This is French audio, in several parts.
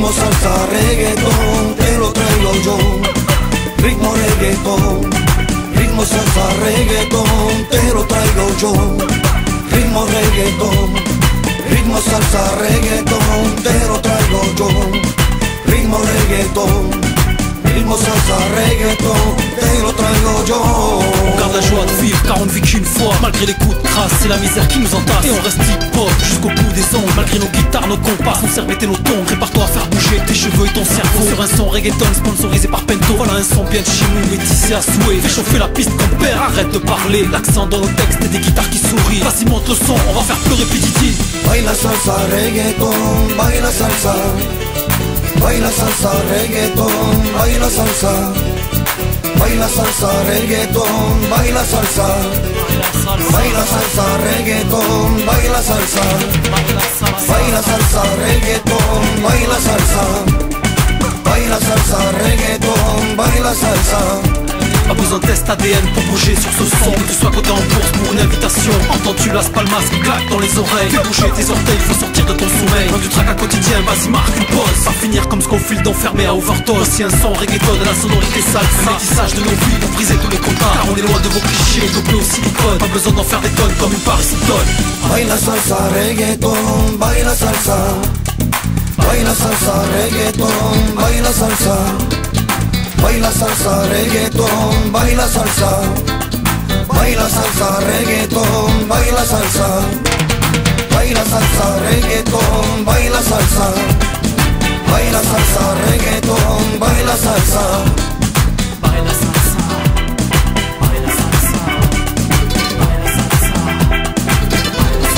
Ritmo, salsa, reggaetón, te lo traigo yo. Ritmo, reggaetón. Ritmo, salsa, reggaetón, te lo traigo yo. Ritmo, reggaetón. Ritmo, salsa, reggaetón, te lo traigo yo. Ritmo, reggaetón. Ritmo, salsa, reggaeton, te lo traigo yo. On garde la joie de vivre car on ne vit qu'une fois. Malgré les coups de crasse, c'est la misère qui nous entasse. Et on reste hip-hop jusqu'au bout des ongles. Malgré nos guitares, nos compas, nos cervettes et nos tons. Prépare-toi à faire bouger tes cheveux et ton cerveau. Sur un son reggaeton sponsorisé par Pento. Voilà un son bien de chez nous, métissé à souhait. Fais chauffer la piste comme père, arrête de parler. L'accent dans nos textes et des guitares qui sourient. Vas-y monte le son, on va faire pleurer P.D.D. Baila salsa, reggaeton, baila salsa. Baila salsa, reggaeton, baila salsa. Baila salsa, reggaeton, baila salsa. Baila salsa, reggaeton, baila salsa. Baila salsa, reggaeton, baila salsa. Baila salsa, reggaeton, baila salsa. Pas besoin de test ADN pour bouger sur ce son. Que tu sois coté en bourse pour une invitation. Entends-tu Las Palmas qui claque dans les oreilles? Fais bouger tes orteils, faut sortir de ton sommeil. Loin du trac à quotidien, vas-y marque une pause. Pas finir comme Scofield enfermé à overdose. Si un son reggaeton de la sonorité sale, un métissage de nos vies pour briser tous les contrats. Car on est loin de vos clichés, dopés au silicone. Pas besoin d'en faire des tonnes comme une Paris-Hilton. Baila salsa, reggaeton, baila salsa. Baila salsa, reggaeton, baila salsa. Baila salsa, reggaeton, baila salsa. Baila salsa, reggaeton, baila salsa. Baila salsa, reggaeton, baila salsa. Baila salsa, reggaeton, baila salsa. Baila salsa, baila salsa, baila salsa, baila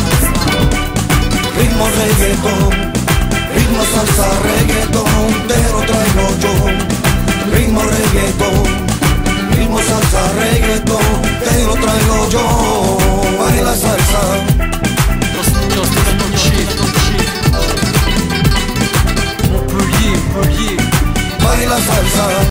salsa. Ritmo, reggaeton, ritmo, salsa, reggaeton, te lo traigo yo. Ritmo, reggaeton, ritmo, salsa, reggaeton, te lo traigo yo. Baila salsa. Los niños de la noche, Montpellier, Montpellier. Baila salsa.